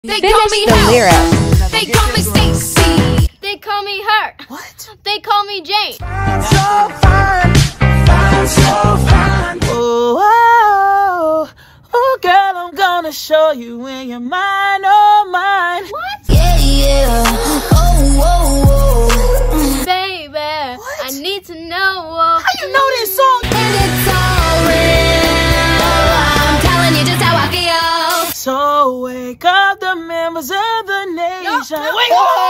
They call me the lyrics. They call me Stacy. They call me her. What? They call me Jane. So fine, so fine. Oh, oh, girl, I'm gonna show you when you're mine, oh mine. What? Yeah. Oh. Baby, What? I need to know. How you know this song? And it's all real. I'm telling you just how I feel. So wake up the members of the nation. No. Wake up!